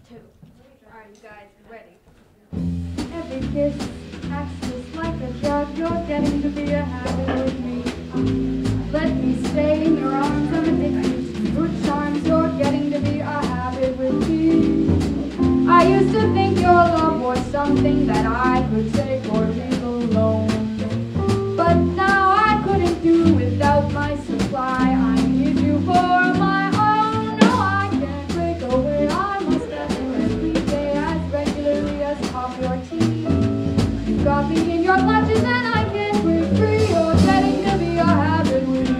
2. Are you guys ready? Every kiss acts just like a drug. You're getting to be a habit with me. Let me stay in your arms. I'm addicted to your charms. You're getting to be a habit with me. I used to think your love was something that I could take or leave alone. But now I couldn't do without my supply. I need you for my own. No, I can't break away. I must have you every day as regularly as coffee or tea. You got me in your clutches and I can't break free. You're getting to be a habit with me.